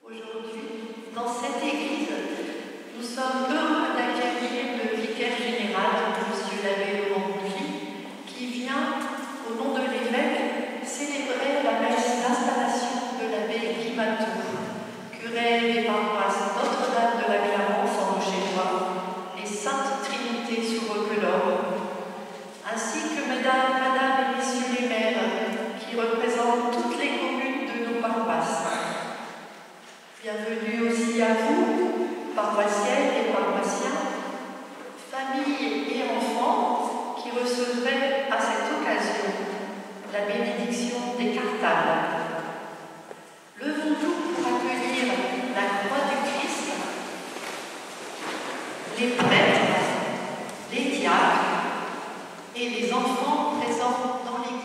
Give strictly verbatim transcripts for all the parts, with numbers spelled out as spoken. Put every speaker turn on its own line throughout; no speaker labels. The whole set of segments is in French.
Aujourd'hui, dans cette église, nous sommes heureux d'accueillir le vicaire général, M. l'abbé Laurent Bouchy, qui vient, au nom de l'évêque, célébrer la messe d'installation de l'abbé Guy Matou, curé des paroisses Notre-Dame de la Clarence en Auxerrois et Sainte Trinité sur Roquelaure, ainsi que mesdames, madame et messieurs les maires qui représentent toutes les communes de nos paroisses. Bienvenue aussi à vous, paroissiennes et paroissiens, familles et enfants qui recevraient à cette occasion la bénédiction des cartales. Levons-nous pour accueillir la croix du Christ, les prêtres, les diacres et les enfants présents dans l'église.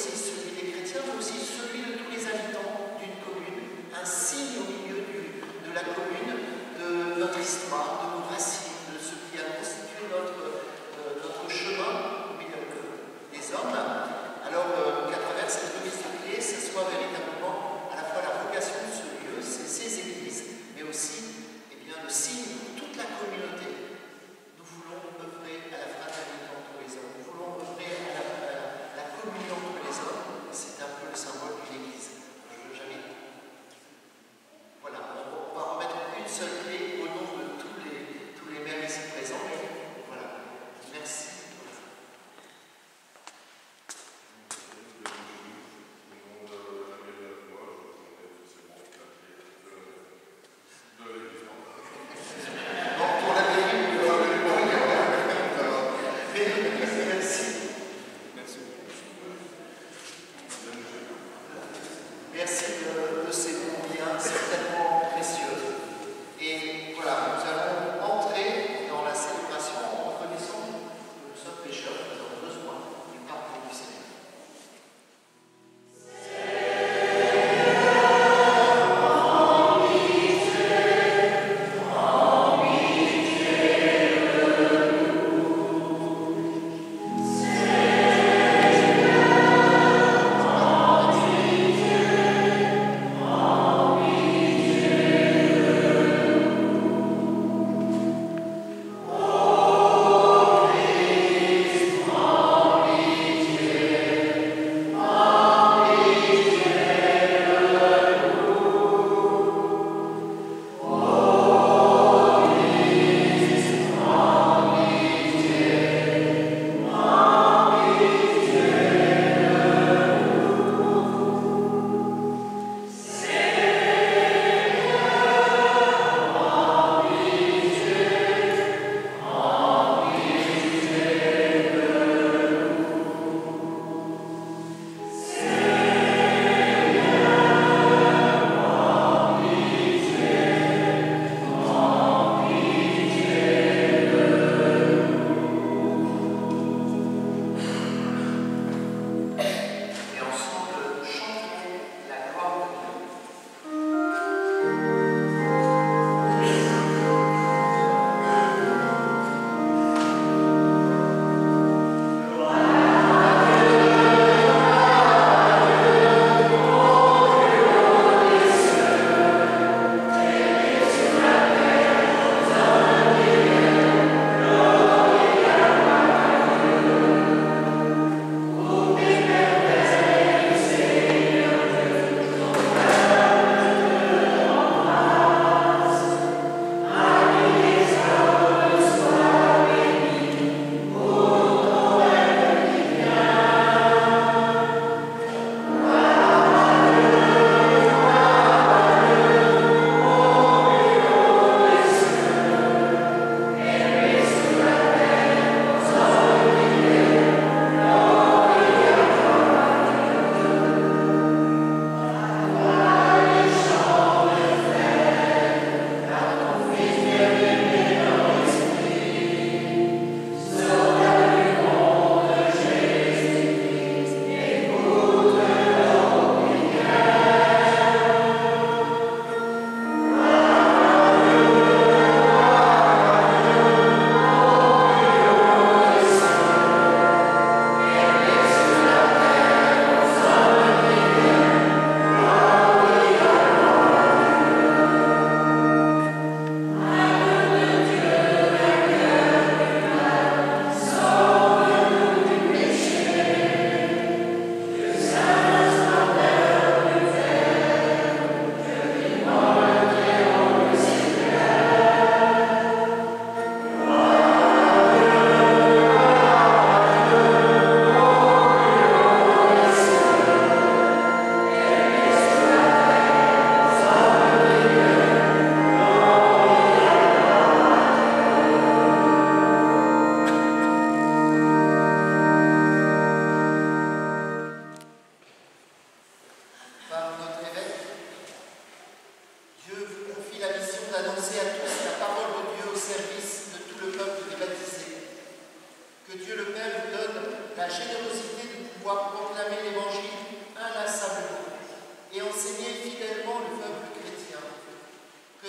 Aussi celui de tous les habitants d'une commune, un signe au milieu du, de la la commune, de notre histoire, de nos racines, de ce qui a constitué notre, euh, notre chemin parmi les hommes. Alors euh, qu'à travers cette remise de clé, ce soit véritablement à la fois la vocation de ce lieu, c'est ces églises, mais aussi eh bien, le signe pour toute la communauté. Nous voulons œuvrer à la fraternité entre les hommes, nous voulons œuvrer à la, à la, la communion entre les hommes. C'est un peu le symbole d'une église. Je veux jamais. Voilà, on va remettre une seule clé au nom de tous les, tous les maires ici présents. Voilà, merci.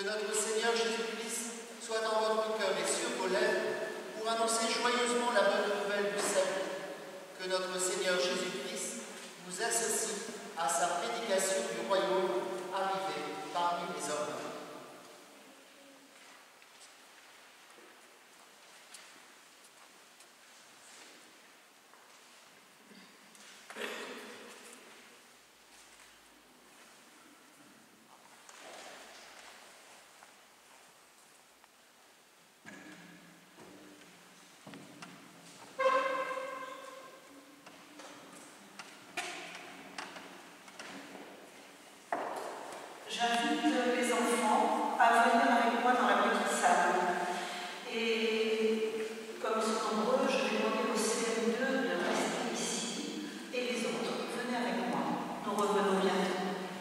Que notre Seigneur Jésus-Christ soit dans votre cœur et sur vos lèvres pour annoncer joyeusement la bonne nouvelle du salut. Que notre Seigneur Jésus-Christ nous associe à sa prédication du royaume arrivé parmi les hommes.
J'invite les enfants à venir avec moi dans la petite salle. Et comme ils sont nombreux, je vais demander au C M deux de rester ici. Et les autres, venez avec moi. Nous revenons bientôt.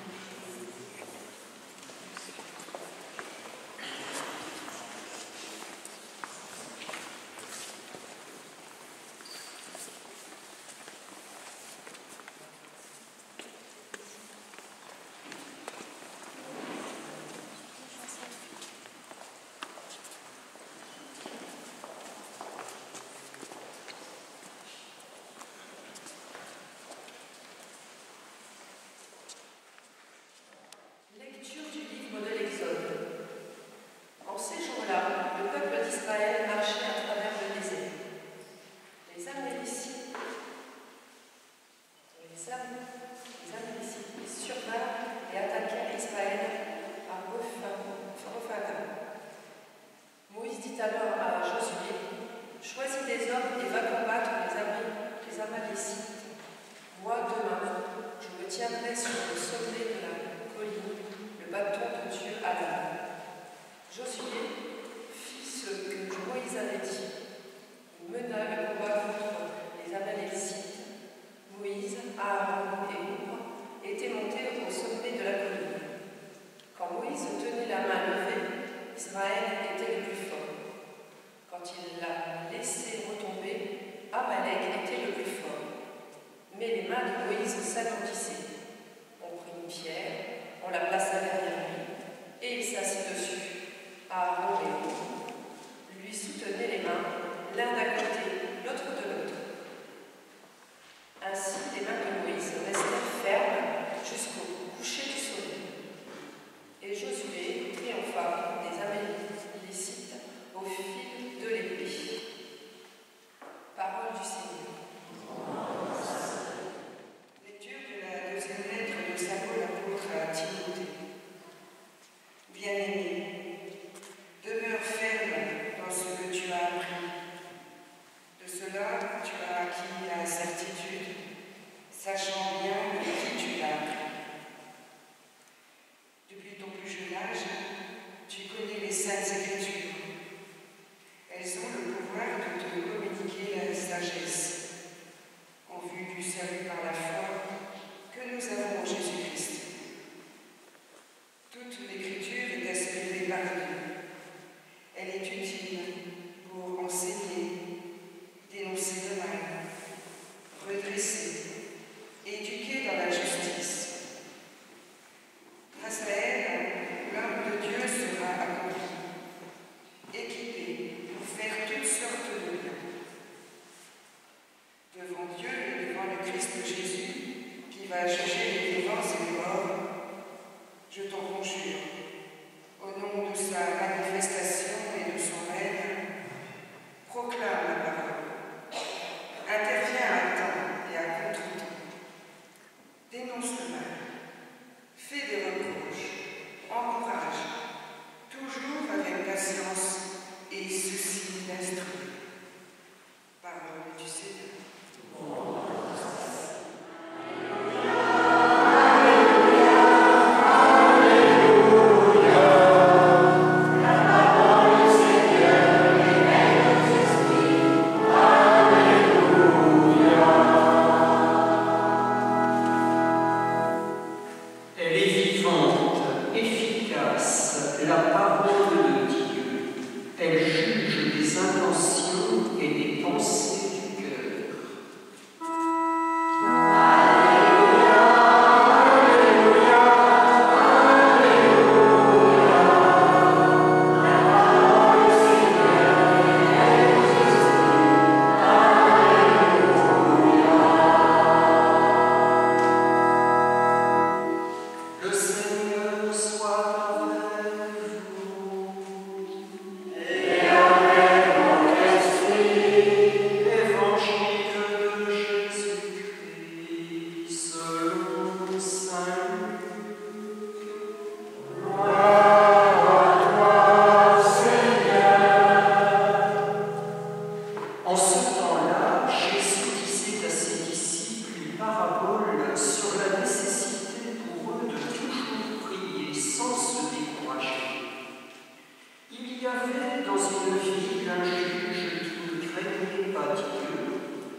Lecture du livre de l'Exode. En ces jours-là, le peuple d'Israël marchait à travers le désert. Les Amalécites, les Amalécites survinrent et attaquèrent Israël à Rephadim. Moïse dit alors à Josué, « Choisis des hommes et va combattre les Amalécites. Moi, demain, je me tiendrai sur le sommet de la colline, le bâton de Dieu à la main. » Josué fit ce que Moïse avait dit. Il mena le combat contre les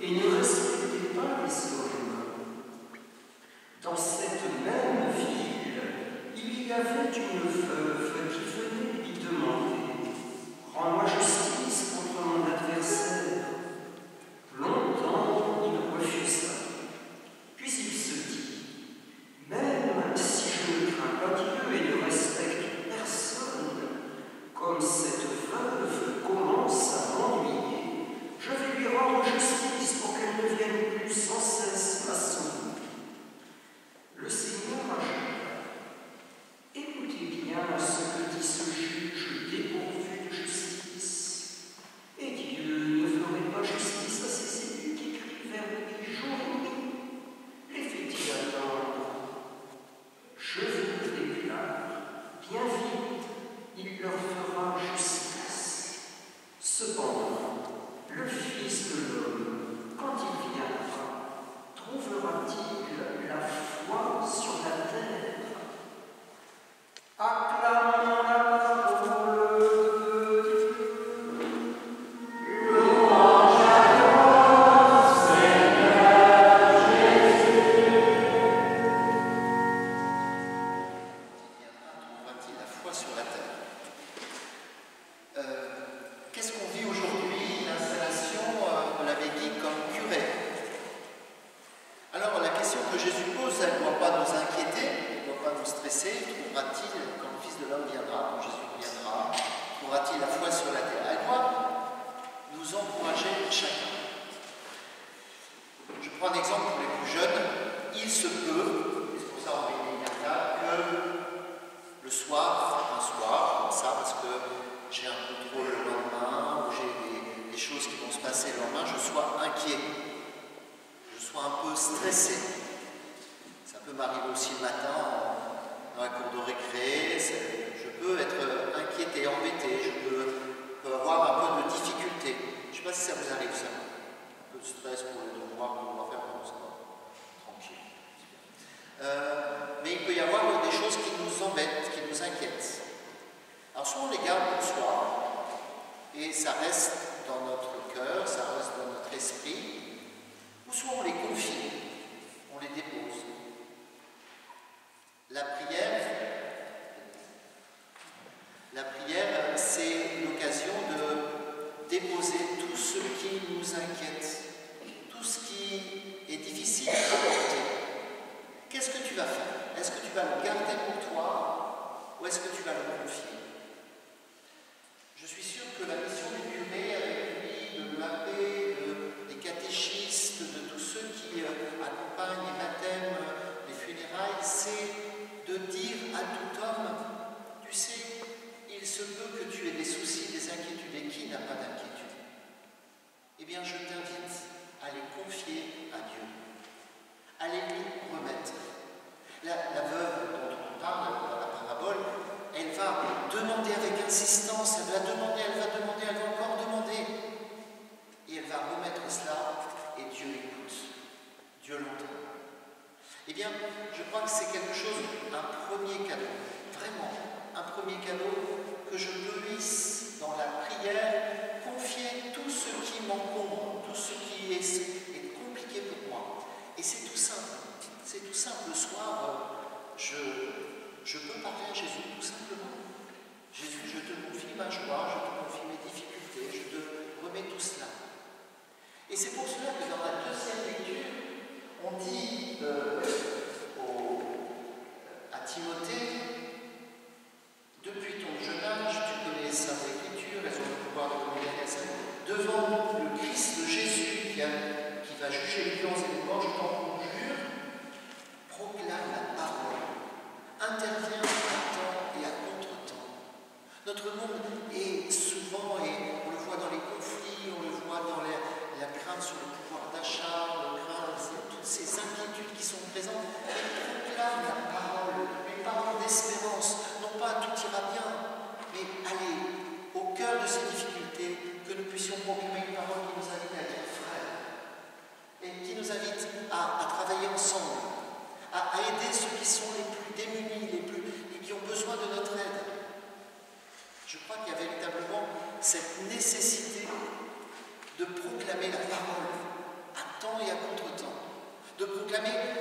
et ne respectaient pas les hommes. Dans cette même ville, il y avait une veuve qui venait lui demander « Rends-moi justice contre mon adversaire ». Longtemps, il refusa. Puis il se dit « Même si je ne crains pas Dieu et ne respecte personne, comme cette veuve commence à m'ennuyer, je vais lui rendre justice pour qu'elle ne vienne plus sans cesse m'assommer. » Le Seigneur ajouta « Écoutez bien ce que dit ce juge dépourvu de justice. Et Dieu ne ferait pas justice à ses élus qui crient vers lui jour et nuit. Les fait-il attendre? Je vous le déclare, bien vite, il leur fera justice. Cependant, le Fils de l'homme, quand il viendra, trouvera-t-il la foi sur la terre? Acclamons la parole de Dieu. Louange à toi, Seigneur Jésus.
Trouvera-t-il la foi sur la terre? Euh, Qu'est-ce qu'on vit aujourd'hui? L'installation euh, de l'abbé Guy comme curé. Alors la question que Jésus pose, elle ne doit pas nous inquiéter, elle ne doit pas nous stresser. Trouvera-t-il, quand le Fils de l'homme viendra, quand Jésus viendra, trouvera-t-il la foi sur la terre? Elle doit nous encourager chacun. Je prends un exemple pour les plus jeunes. Il se peut, et c'est pour ça qu'on met des cartables, que le soir, un soir, comme ça, parce que j'ai un contrôle le lendemain, ou j'ai des, des choses qui vont se passer le lendemain, je sois inquiet, je sois un peu stressé. Ça peut m'arriver aussi le matin en, dans la cour de récré, je peux être inquiété, embêté, je peux, peux avoir un peu de difficulté. Je ne sais pas si ça vous arrive ça, un peu de stress pour les devoirs qu'on va faire pour ça, tranquille. Euh, mais il peut y avoir des choses qui nous embêtent, qui nous inquiètent. Alors soit on les garde pour soi, et ça reste dans notre cœur, ça reste dans notre esprit, ou soit on les confie, on les dépose. La prière, la prière, c'est l'occasion de déposer tout ce qui nous inquiète, tout ce qui est difficile à porter. Qu'est-ce que tu vas faire? Est-ce que tu vas le garder pour toi, ou est-ce que tu vas le confier? Je suis sûr que la mission du curé, avec lui, de l'abbé, de, des catéchistes, de tous ceux qui euh, accompagnent les baptêmes, les funérailles, c'est de dire à tout homme, tu sais, il se peut que tu aies des soucis, des inquiétudes, et qui n'a pas d'inquiétude? Eh bien, je t'invite à les confier à Dieu, à les lui remettre. La, la veuve dont on parle dans la parabole, elle va demander avec insistance, elle va demander, elle va demander, elle va encore demander. Et elle va remettre cela, et Dieu écoute, Dieu l'entend. Eh bien, je crois que c'est quelque chose, un premier cadeau, vraiment, un premier cadeau que je puisse, dans la prière, confier tout ce qui m'encombre, tout ce qui est, est compliqué pour moi. Et c'est tout simple, c'est tout simple. Le soir, je... Je peux parler à Jésus tout simplement. Jésus, je te confie ma joie, je te confie mes difficultés, je te remets tout cela. Et c'est pour cela que dans la deuxième lecture, on dit euh, au, à Timothée, depuis ton jeune âge, tu connais les saintes écritures, elles ont le pouvoir de communiquer à ça. Devant le Christ de Jésus qui, a, qui va juger les vivants et les morts, je t'en conjure, proclame la parole. Intervient à temps et à contre-temps. Notre monde est souvent, et on le voit dans les conflits, on le voit dans les, la crainte sur le pouvoir d'achat, on le craint, toutes ces inquiétudes qui sont présentes, elles proclament la parole, une parole d'espérance, non pas tout ira bien, mais allez, au cœur de ces difficultés, que nous puissions proclamer une parole qui nous invite à dire frère,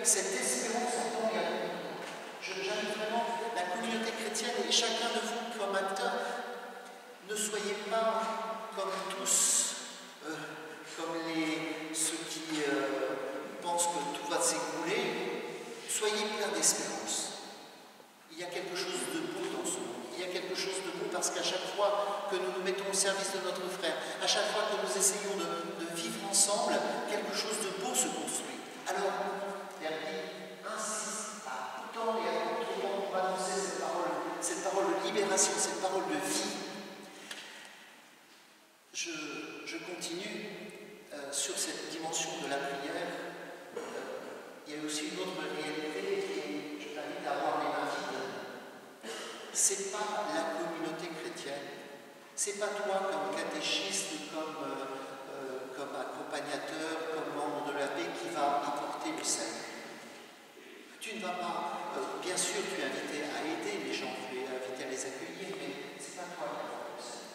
cette espérance en tant qu'avenir. J'invite vraiment la communauté chrétienne et chacun de vous comme acteur, ne soyez pas comme tous, euh, comme les, ceux qui euh, pensent que tout va s'écrouler. Soyez pleins d'espérance. Il y a quelque chose de beau dans ce monde. Il y a quelque chose de beau parce qu'à chaque fois que nous nous mettons au service de notre frère, à chaque fois que nous essayons de, de vivre ensemble, quelque chose de beau se construit. Alors, Père dit, insiste à temps et à contre-temps pour annoncer cette parole, cette parole de libération, cette parole de vie. Je, je continue euh, sur cette dimension de la prière. Euh, il y a aussi une autre réalité et je t'invite à avoir les mains vides. C'est pas la communauté chrétienne, c'est pas toi comme catéchiste, comme, euh, euh, comme accompagnateur, comme membre de la paix qui va apporter le salut. Tu ne vas pas, euh, bien sûr tu es invité à aider les gens, tu es invité à les accueillir, mais c'est pas toi qui vas faire le salut.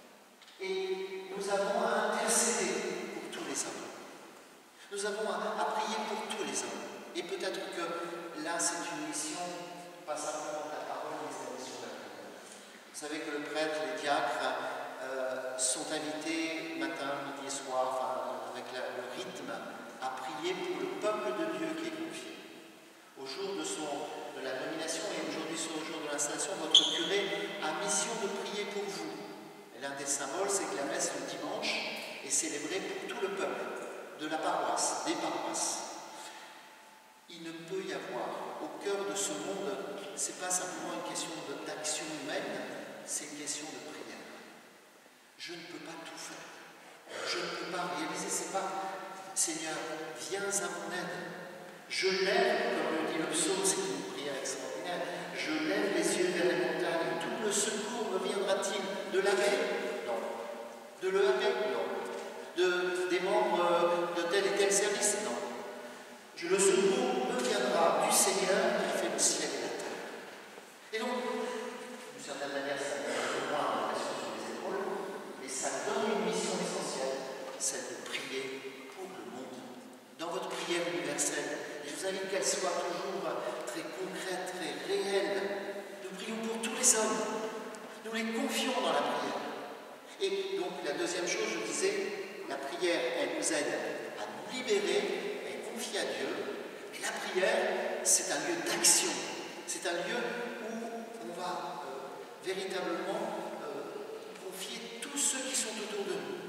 Et nous avons à intercéder pour tous les hommes. Nous avons à, à prier pour tous les hommes. Et peut-être que là c'est une mission, pas simplement de la parole, mais c'est la mission de la prière. Vous savez que le prêtre, les diacres euh, sont invités matin, midi et soir, enfin, avec la, le rythme, à prier pour le peuple de Dieu qui est confié. Au jour de, son, de la nomination et aujourd'hui sur le jour de l'installation, votre curé a mission de prier pour vous. L'un des symboles, c'est que la messe le dimanche est célébrée pour tout le peuple, de la paroisse, des paroisses. Il ne peut y avoir, au cœur de ce monde, ce n'est pas simplement une question d'action humaine, c'est une question de prière. Je ne peux pas tout faire. Je ne peux pas réaliser, c'est pas Seigneur, viens à mon aide. Je lève, comme le dit le psaume, c'est une prière extraordinaire, je lève les yeux vers les montagnes, tout le secours me viendra-t-il de la paix? Non. De l'E A P? Non. De, des membres de tel et tel service? Non. Je, le secours me viendra du Seigneur qui fait le ciel et la terre. Et donc, d'une certaine manière, ça met un peu moins l'impression sur les épaules, mais ça donne une mission essentielle, celle de prier pour le monde. Dans votre prière universelle, je vous invite qu'elle soit toujours très concrète, très réelle. Nous prions pour tous les hommes. Nous les confions dans la prière. Et donc, la deuxième chose, je disais, la prière, elle nous aide à nous libérer, elle confie à Dieu. Mais la prière, c'est un lieu d'action. C'est un lieu où on va euh, véritablement euh, confier tous ceux qui sont autour de nous.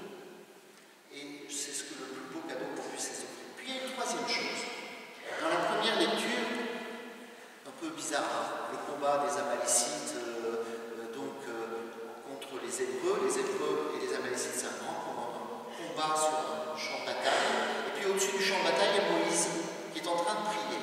Et c'est ce que le plus beau cadeau qu'on puisse les offrir. Puis il y a une troisième chose. Dans la première lecture, un peu bizarre, hein, le combat des Amalécites euh, euh, donc, euh, contre les Hébreux. Les Hébreux et les Amalécites, c'est un grand combat, un combat sur un champ de bataille. Et puis au-dessus du champ de bataille, il y a Moïse qui est en train de prier.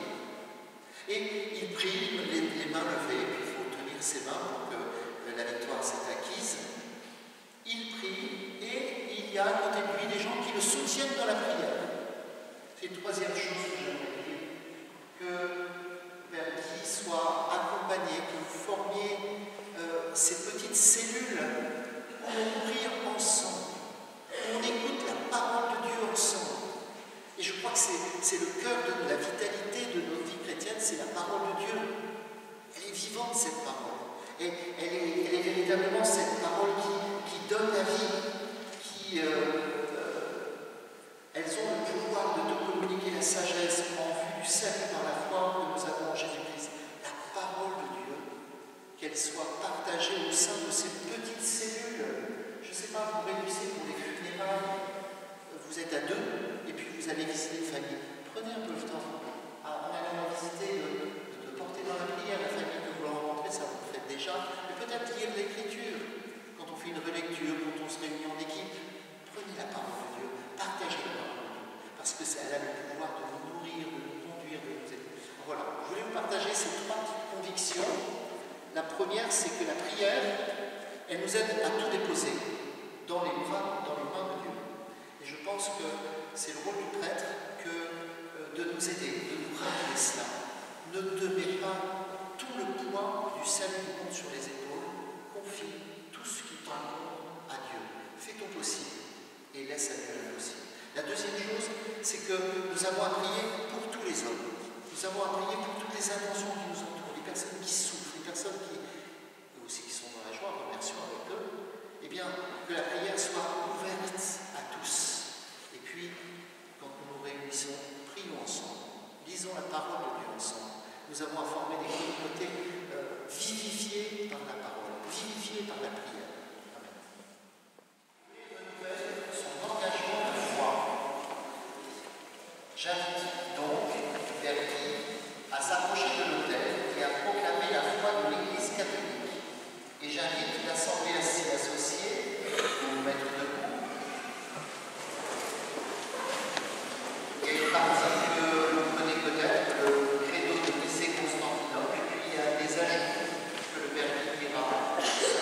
Et il prie, les, les mains levées, puis il faut tenir ses mains pour que euh, la victoire soit acquise. Il prie et il y a à côté de lui des gens qui le soutiennent dans la prière. C'est une troisième chose que j'aimerais dire, que Père Guy soit accompagné, que vous formiez euh, ces petites cellules où on prie ensemble, où on écoute la parole de Dieu ensemble. Et je crois que c'est le cœur de la vitalité de notre vie chrétienne, c'est la parole de Dieu. Elle est vivante, cette parole. Et elle est, elle est véritablement cette parole qui, qui donne la vie, qui... Euh, Elles ont le pouvoir de nous communiquer la sagesse en vue du salut par la foi que nous avons en Jésus-Christ. La parole de Dieu, qu'elle soit partagée au sein de ces petites cellules. Je ne sais pas, vous réunissez pour les funérailles, vous êtes à deux, et puis vous allez visiter une famille. Prenez un peu le temps, en allant visiter, de, de porter dans la prière la famille que vous rencontrez, ça vous le faites déjà, mais peut-être lire l'Écriture. Quand on fait une relecture, quand on se réunit en équipe, prenez la parole de Dieu. Partagez la parole de Dieu, parce que elle a le pouvoir de nous nourrir, de nous conduire, de nous aider. Voilà, je voulais vous partager ces trois petites convictions. La première, c'est que la prière, elle nous aide à tout déposer dans les bras, dans les mains de Dieu. Et je pense que c'est le rôle du prêtre que, euh, de nous aider, de nous rappeler cela. Ne te mets pas tout le poids du salut du monde sur les épaules, confie tout ce qui t'encombre à Dieu. Fais ton possible. Et laisse à Dieu l'impossible. La deuxième chose, c'est que nous avons à prier pour tous les hommes. Nous avons à prier pour toutes les intentions qui nous entourent, les personnes qui souffrent, les personnes qui, eux aussi qui sont dans la joie, remercions avec eux. Eh bien, que la prière soit ouverte à tous. Et puis, quand nous nous réunissons, prions ensemble, lisons la parole de Dieu ensemble. Nous avons à former des communautés euh, vivifiées par la parole, vivifiées par la prière. J'invite donc Verdi à s'approcher de l'autel et à proclamer la foi de l'Église catholique. Et j'invite l'Assemblée à s'y associer pour nous mettre debout. Et par exemple, vous connaissez peut-être le credo de Nicée-Constantinople, et puis il y a des ajouts que le Verdi dira.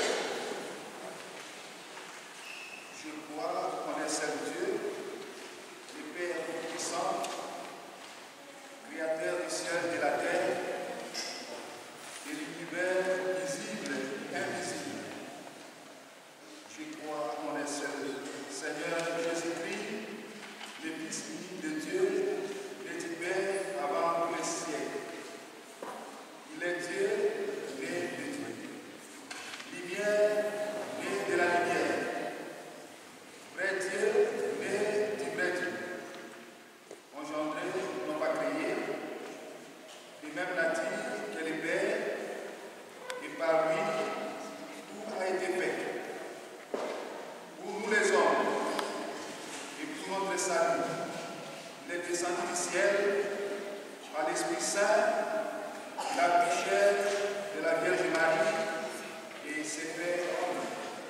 Je crois en un seul Dieu, le Père puissant, Créateur du ciel et de la terre, de l'univers visible et invisible. Je crois en un seul Seigneur Jésus-Christ, le Fils unique de Dieu, le Dieu Père avant tous les siècles. Il est Dieu, né de Dieu. Lumière, né de la lumière. Vrai Dieu, né du vrai Dieu. Engendré, non pas créé, de même nature que le Père, et par lui, tout a été fait. Pour nous les hommes, et pour notre salut, il est descendu du ciel par l'Esprit Saint, la plus chère de la Vierge Marie, et s'est fait homme.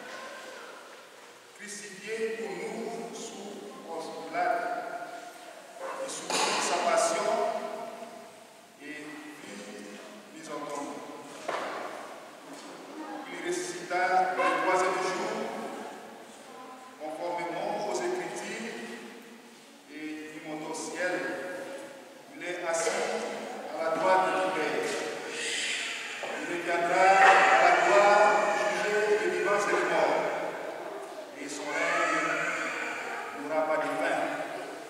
Crucifié pour nous sous Ponce Pilate, et souffrit sa passion et fut mis en tombe. Il ressuscita le troisième jour, conformément aux Écritures, et il monte au ciel. Il est assis à la droite du Père. Il reviendra à la gloire juger les vivants et les morts, et son règne n'aura pas de fin.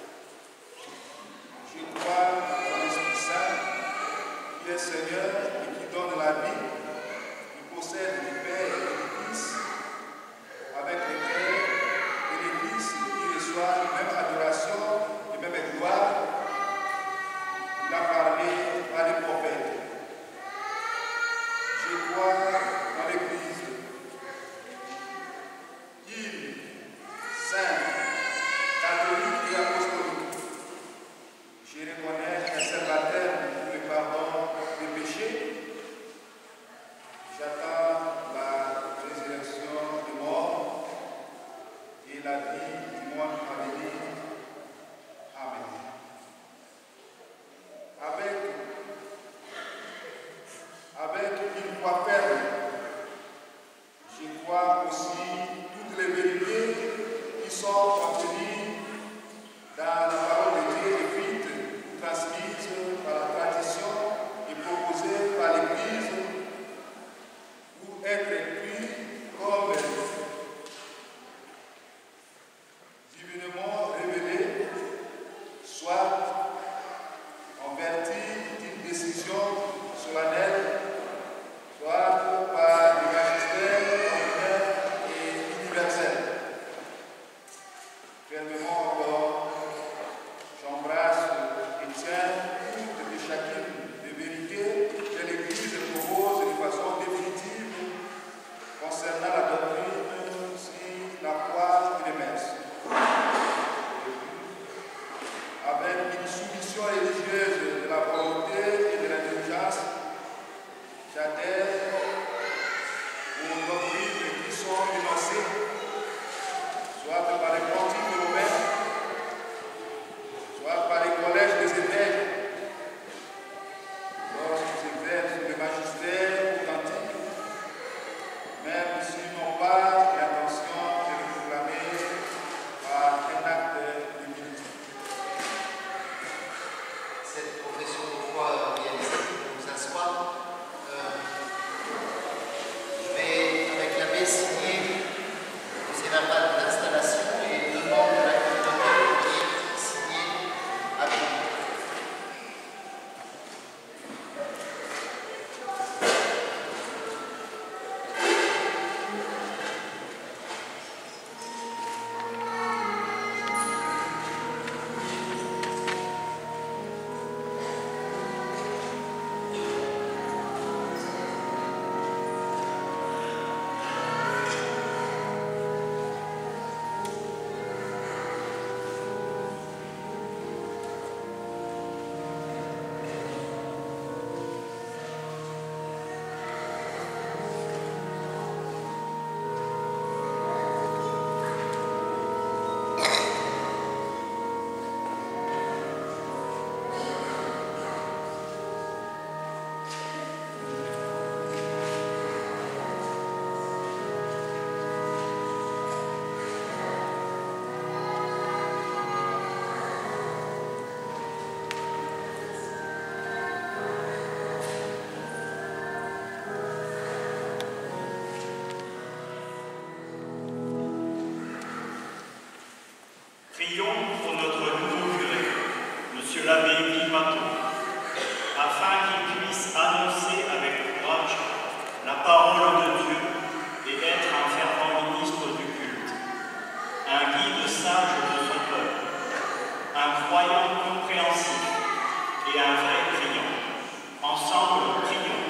l'abbé Guy Maton, afin qu'il puisse annoncer avec courage la parole de Dieu et être un fervent ministre du culte, un guide sage de son peuple, un croyant compréhensif et un vrai priant. Ensemble, prions.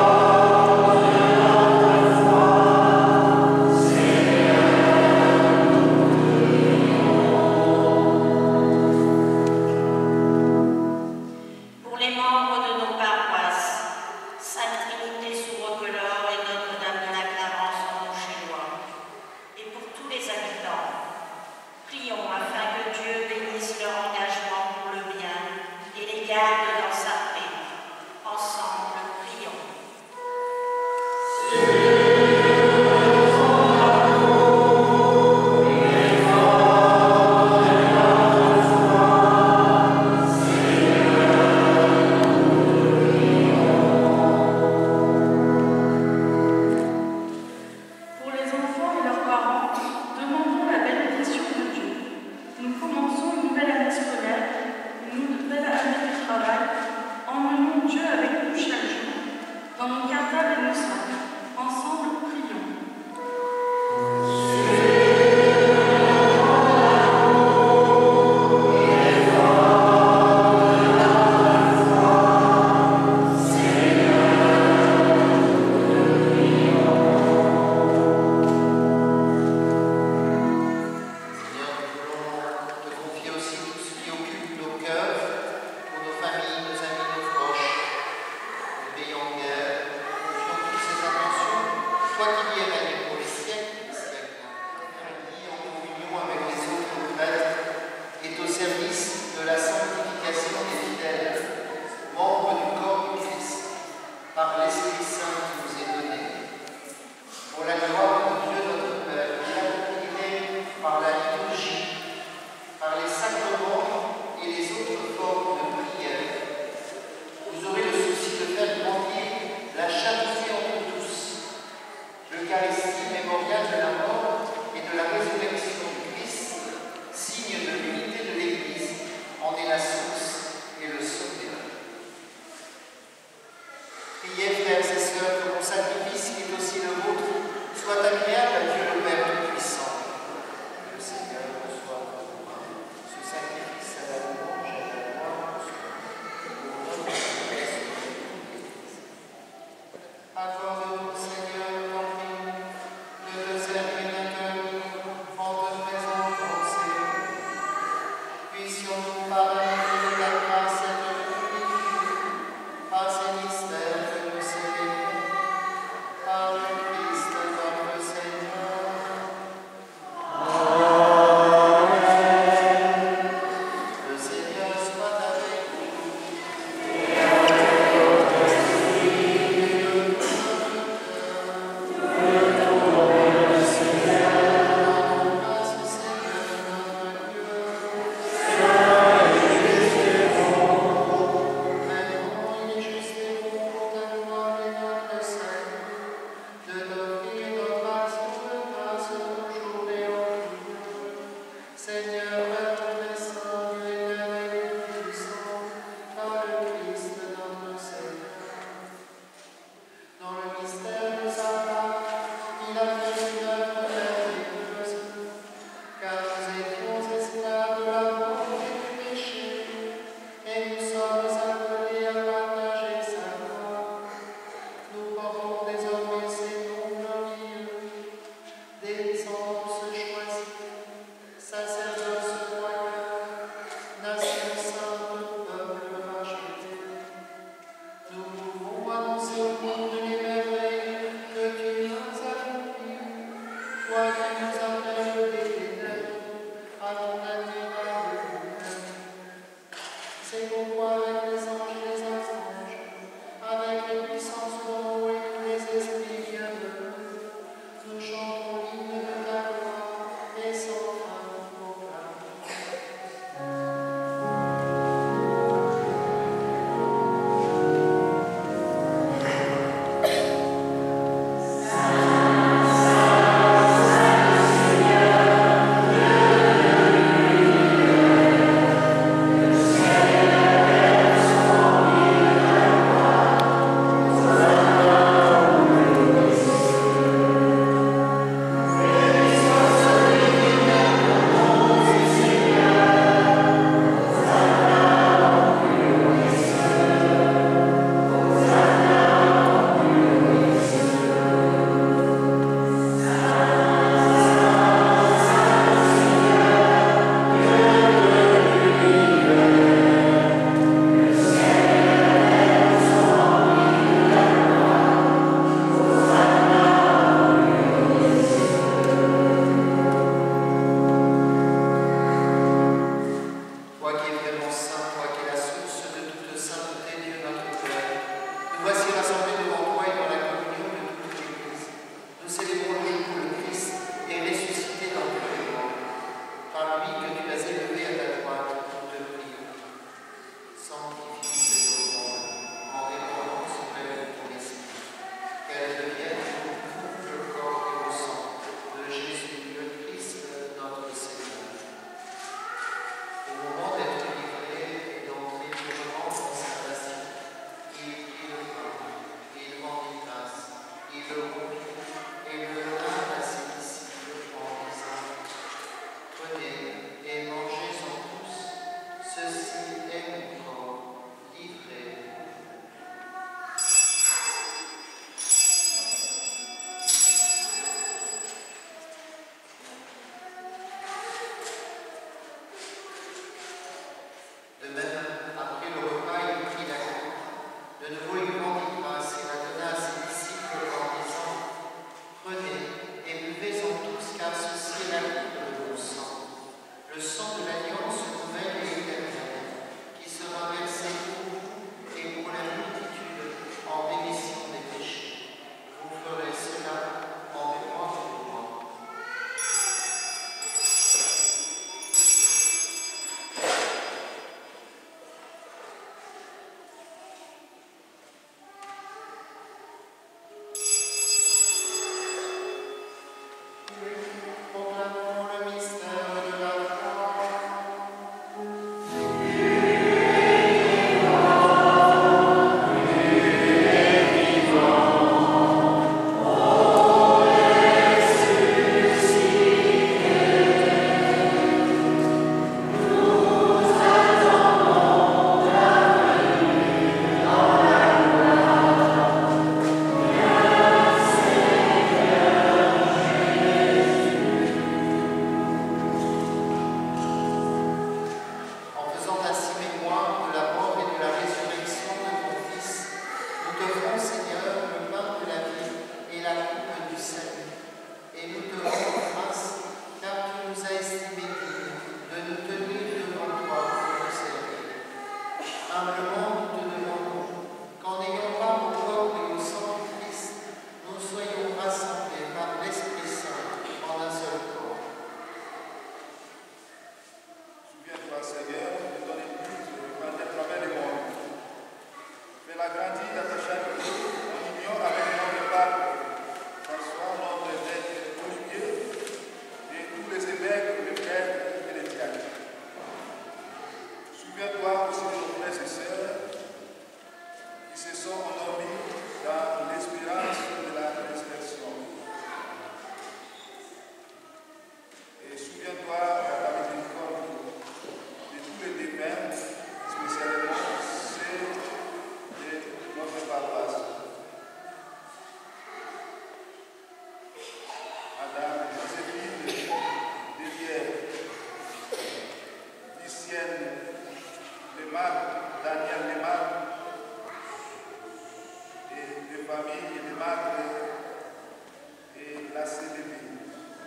Amen.
famille et les madres et la C D B.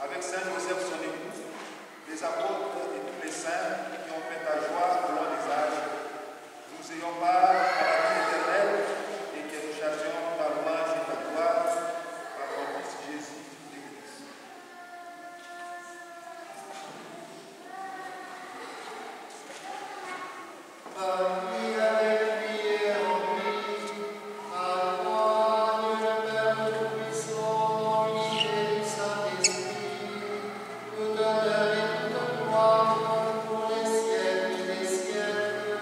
avec Saint Joseph son époux, les apôtres et tous les saints qui ont fait ta joie au long des âges, nous ayons part à la vie éternelle et que nous cherchions ta louange et ta gloire par ton Fils Jésus le Christ.
Parmi avec lui et en lui, accroît le Père Tout-Puissant, l'unité du Saint-Esprit, tout honneur et toute gloire pour les siècles des siècles.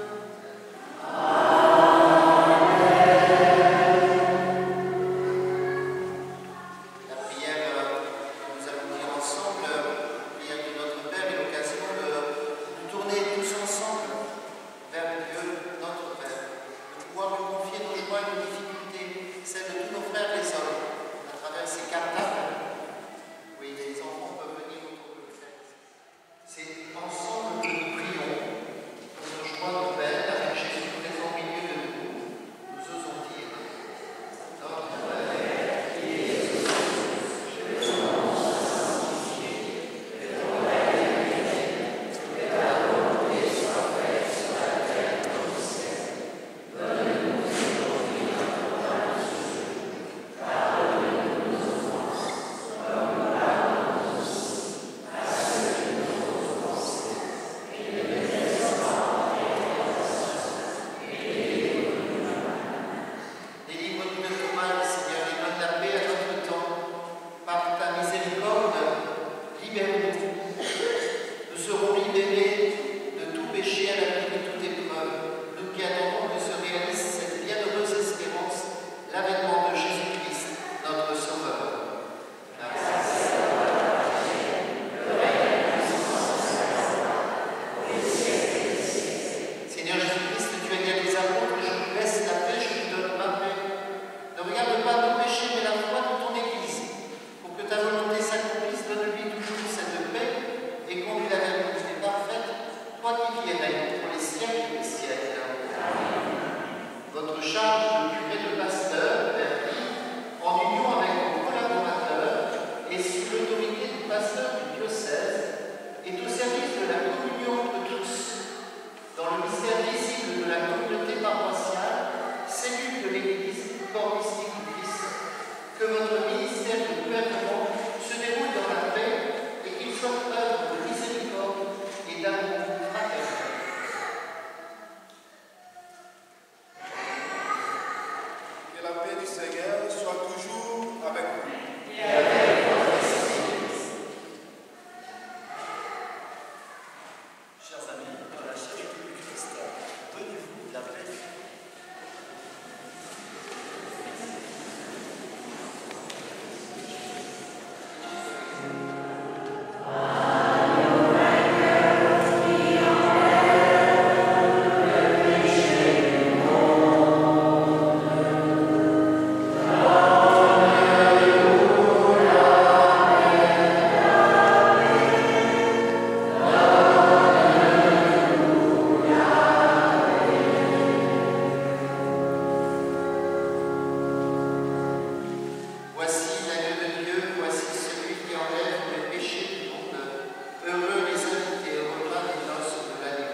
La prière que nous allons dire ensemble, la prière de notre Père, est l'occasion de nous tourner tous ensemble vers Dieu, notre Père, de pouvoir lui confier nos joies et nos difficultés, celles de tous nos frères les hommes, à travers ces cartables. Oui, les enfants peuvent venir autour de nous. C'est ensemble que nous prions pour nos joies nouvelles, avec Jésus présent au milieu de nous. Nous osons dire notre Père qui es aux cieux, que ton nom soit sanctifié, que ton règne vienne, que ta volonté soit faite sur la terre comme au ciel. Donne-nous aujourd'hui notre pain de ce jour. Pardonne-nous nos offenses, comme nous pardonnons aussi à ceux qui nous ont offensés. Et ne nous laisse pas entrer en tentation, mais délivre-nous du mal. Délivre-nous de tout mal, Seigneur, et donne la paix à notre temps. Par ta miséricorde, libère-nous. Nous serons libérés de tout péché à l'abri de toute épreuve. Nous qui attendons que se réalise cette bienheureuse espérance, l'avènement de Jésus-Christ, notre Sauveur. Grâce à toi, le règne, la puissance et la gloire, pour les siècles des siècles. Seigneur Jésus-Christ, tu as dit à tes apôtres, je vous laisse la paix, je vous donne ma paix. Ne regarde pas nos péchés, mais la foi de ton Église. Pour que ta volonté s'accomplisse, donne-lui toujours cette paix et conduis la vers l'unité parfaite, toi qui vis et règnes pour les siècles des siècles. Votre charge de curé de pasteur, Père Guy, en union avec vos collaborateurs et sous l'autorité du pasteur du diocèse, est au service de la communion de tous, dans le mystère visible de la communauté paroissiale, cellule de l'Église, corps mystique du Christ. Que votre ministère de gouvernement se déroule dans la paix et qu'il soit œuvre de miséricorde et d'amour fraternel.
Que la paix du Seigneur soit toujours avec vous.
Chers amis, dans la charité du Christ, donnez-vous la paix. Voici l'agneau de Dieu, voici celui qui enlève les péchés du monde. Heureux les invités au repas des noces de l'agneau.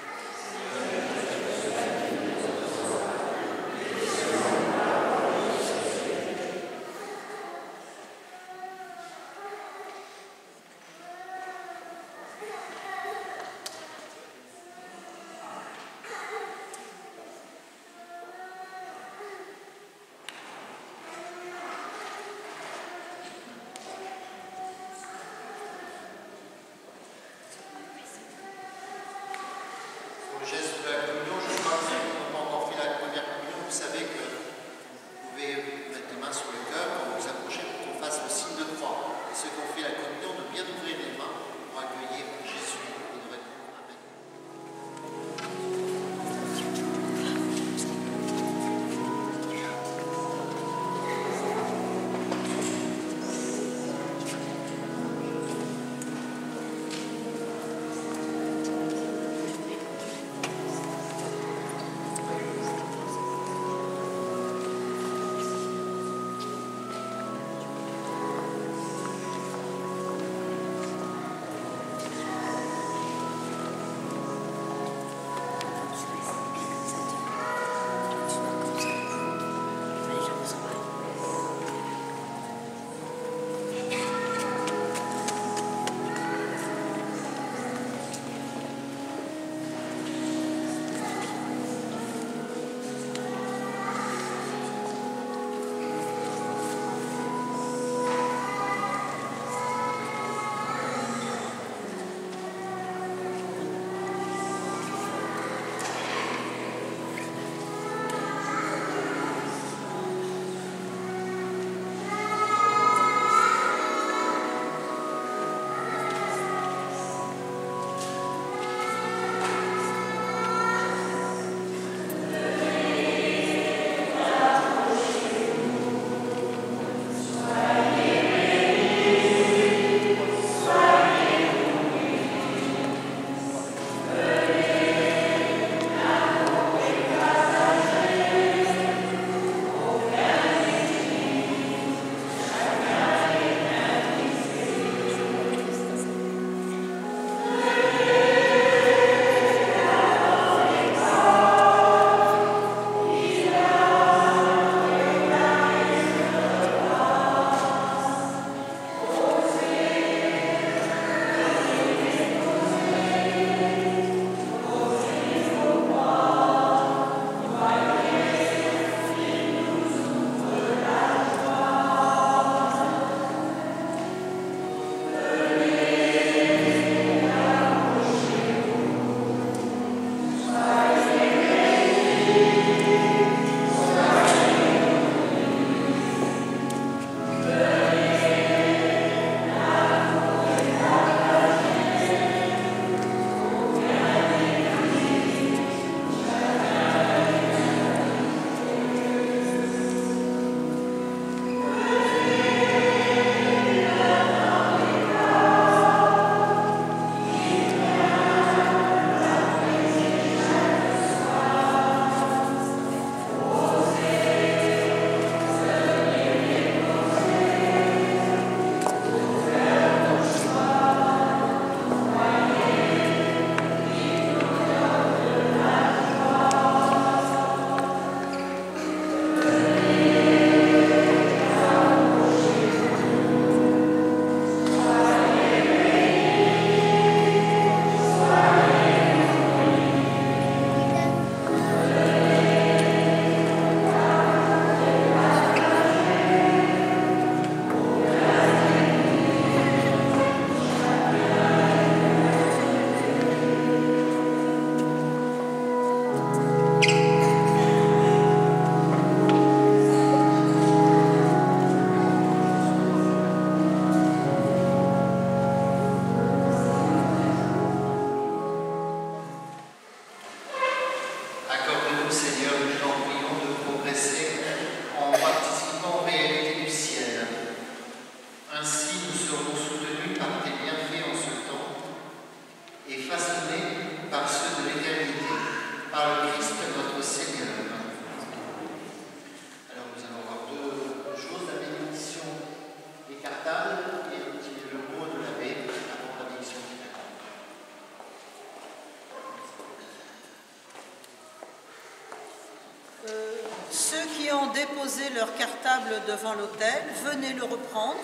Au geste de la communion, je crois que si vous n'avez pas encore fait la première communion, vous savez que vous pouvez mettre les mains sur le cœur quand vous vous approchez pour qu'on fasse le signe de croix. Et ceux qui ont fait la communion, de bien ouvrir les mains pour accueillir Jésus et de répondre Amen.
ayant déposé leur cartable devant l'autel, venez le reprendre.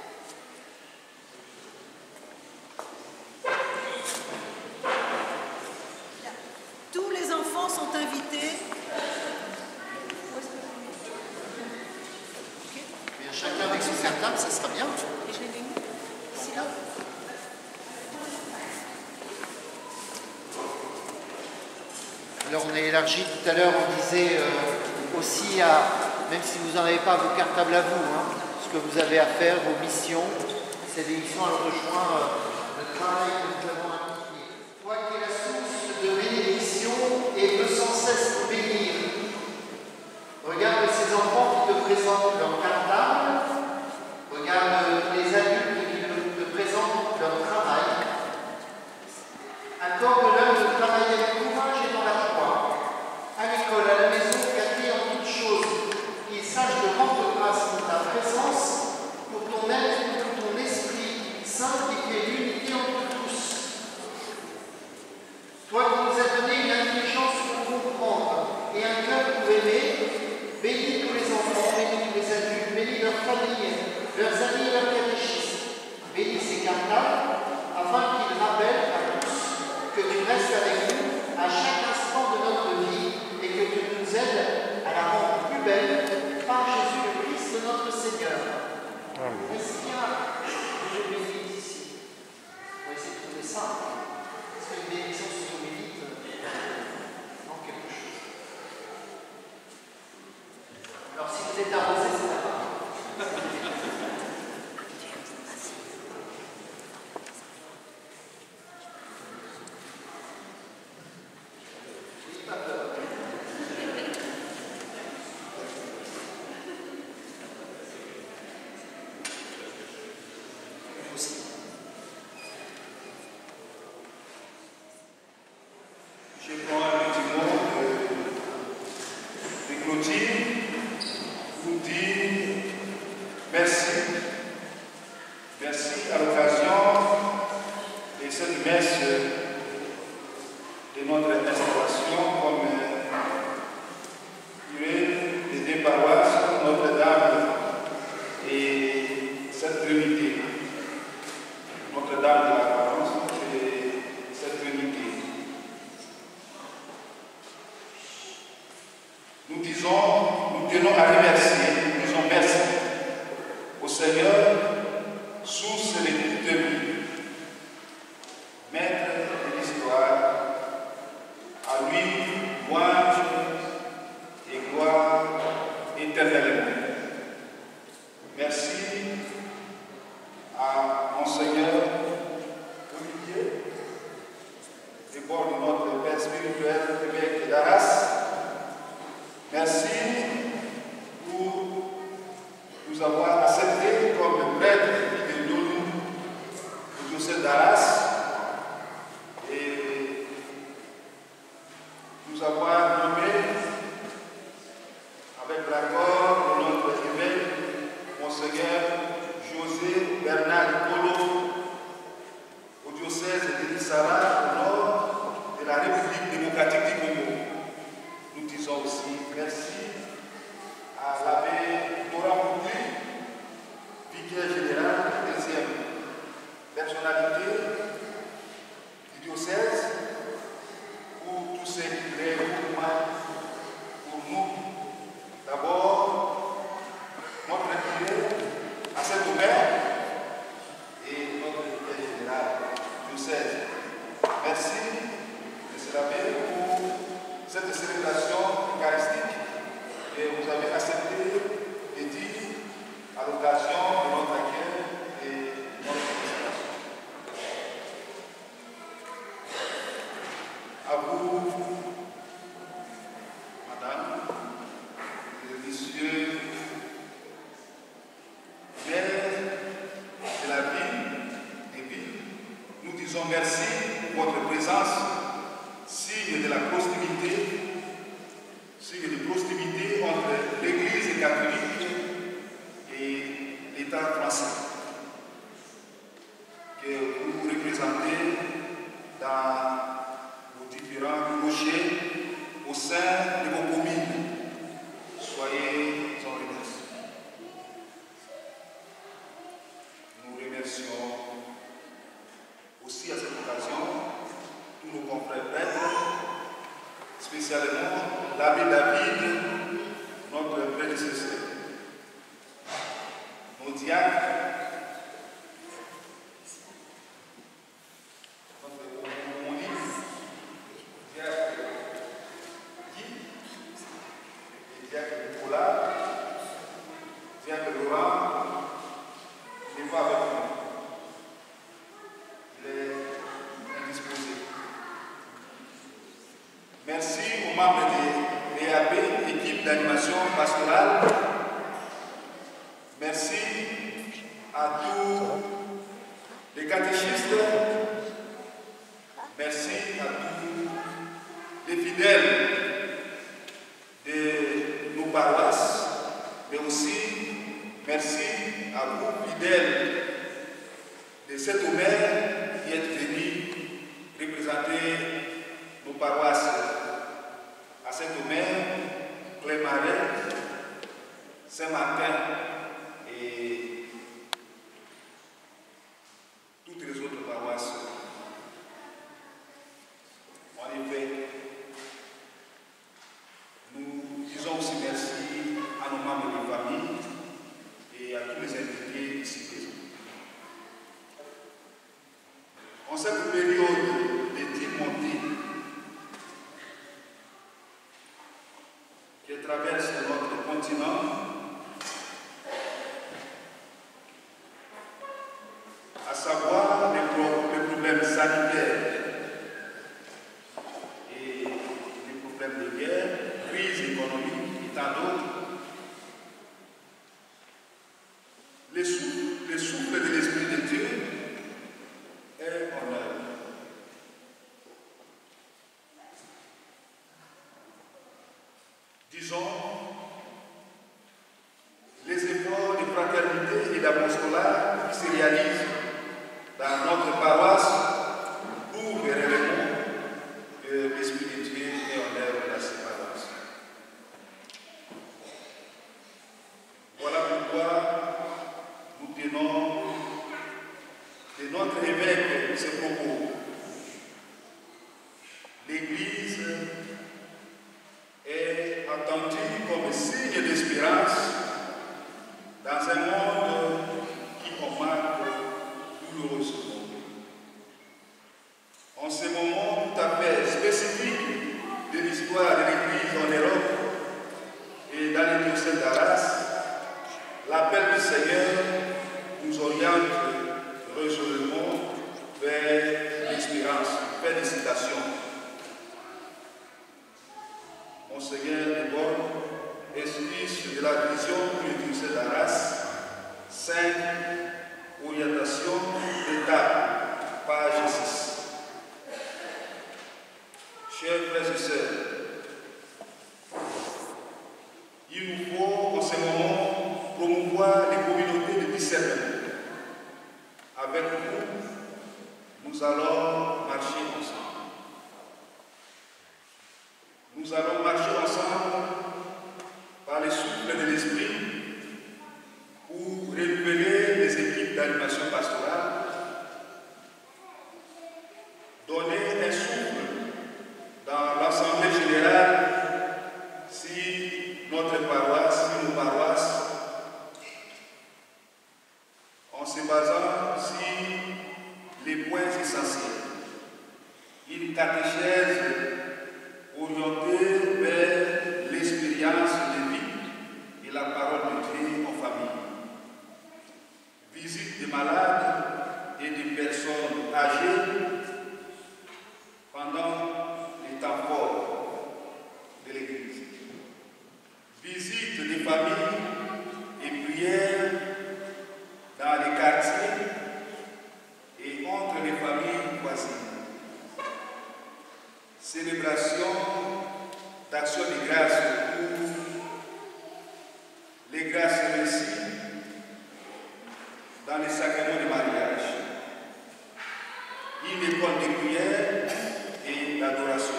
Tous les enfants sont invités.
Bien, chacun avec son cartable, ça sera bien.
Ici, là.
Alors on a élargi tout à l'heure, on disait euh, aussi à, même si vous n'en avez pas vos cartables à vous, hein, ce que vous avez à faire, vos missions, c'est des missions à rejoindre euh, le travail que nous avons accompli. Toi qui es la source de bénédiction et veut sans cesse nous bénir, regarde ces enfants qui te présentent leur cartable, regarde les adultes qui te présentent leur travail. Accorde-leur de travailler avec courage et dans la joie, à l'école, à la maison, gâtés en toutes choses, qu'ils sachent te rendre grâce pour ta présence, pour ton aide, pour ton esprit saint qui fait l'unité entre tous. Toi qui nous as donné une intelligence pour comprendre et un cœur pour aimer, bénis tous les enfants, bénis tous les adultes, bénis leurs familles, leurs amis et leurs catéchistes. Bénis ces cartables afin qu'ils rappellent à tous que tu restes avec nous à chaque instant de notre vie et que tu nous aides à la rendre plus belle par Jésus le Christ notre Seigneur. Est-ce qu'il y a une bénédiction ici? On va essayer de trouver ça. Est-ce qu'il y a une bénédiction sur nos bénites? Non, quelque chose. Alors si vous êtes arrosé, c'est pas grave.
Je prends un petit mot de, de clôture pour dire merci. Merci à l'occasion de cette messe de notre installation comme curé des deux paroisses, Notre-Dame et cette Trinité. Notre-Dame de la Parence et cette Trinité. Nous disons, nous tenons à remercier, nous disons merci au Seigneur, source de toute vie, maître de l'histoire, à lui, louange et gloire éternellement. Merci à Monseigneur Olivier, du bord de notre Père spirituel, évêque d'Arras. Merci pour nous avoir acceptés comme prêtre de nous, au diocèse d'Arras, et nous avoir nommés avec l'accord de notre évêque, Monseigneur José Bernard Kolo, au diocèse de Lissara, au nord de la République démocratique du Congo. Nous disons aussi merci à l'abbé Laurent Boutry, vicaire général, deuxième personnalité du diocèse, pour tous ces clés pour nous. D'abord, notre curé à cet honneur et notre vicaire général du diocèse. Merci, monsieur l'abbé, pour cette célébration eucharistique que vous avez accepté de dire à l'occasion de notre accueil et de notre célébration. À vous, madame, et messieurs, maires de la ville, des villes, nous disons merci pour votre présence, signe de la proximité, signe de proximité entre l'Église catholique et l'État français que vous représentez dans vos différents projets au sein de vos communes. Soyez spécialement l'abbé David, notre prédécesseur. Nos diacres, notre homonyme, diacre Guy, et diacre Nicolas, diacre Laurent, il n'est pas avec nous. Il est indisposé. Merci aux membres de l'E A P, équipe d'animation pastorale. Merci à tous les catéchistes. Merci à tous les fidèles de nos paroisses, mais aussi merci à vous, fidèles de cette Omer qui êtes venus représenter nos paroisses à cette Omer, Clémaret, Saint-Martin et toutes les autres paroisses. En effet, nous disons aussi merci à nos membres de famille et à tous les invités ici présents. En cette période de Timothée qui traverse notre continent, à savoir les, pro les problèmes sanitaires et les problèmes de guerre, crise économique et tant d'autres, le souffle, le souffle de l'Esprit de Dieu est en œuvre. Disons, les efforts de fraternité et d'apostolat qui se réalisent dans notre paroisse prouvent réellement que l'Esprit de Dieu est en œuvre dans ces paroisses. Voilà pourquoi nous tenons de notre évêque ces propos. L'Église est attendue comme signe d'espérance dans un monde qui remarque douloureusement. En ce moment tout à fait spécifique de l'histoire de l'Église en Europe et dans les diocèses d'Arras, l'appel du Seigneur nous oriente résolument vers l'espérance. Félicitations. Monseigneur de Borne est fils de la vision pour le diocèse d'Arras, cinq orientations d'étape, page six. Chers frères et sœurs, il nous faut en ce moment promouvoir les communautés de discernement. Avec vous, nous allons marcher ensemble. Nous allons marcher ensemble par le souffle de l'Esprit pour renouveler les équipes d'animation pastorale, donner un souffle dans l'Assemblée générale si notre paroisse, si nos paroisses, en se basant sur les points essentiels. Une catéchèse orientée vers l'expérience de vie et la parole de Dieu en famille. Visite des malades et des personnes âgées pendant les temps forts de l'Église. Visite des familles et prières dans les quartiers et entre les familles voisines. Célébration d'action de grâce pour les grâces reçues dans les sacrements de mariage. Une école de prière et d'adoration.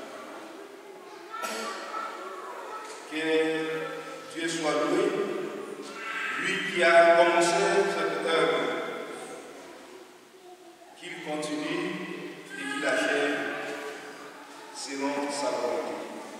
Que Dieu soit loué, lui qui a commencé cette œuvre, qu'il continue et qu'il achève selon sa volonté.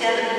C'est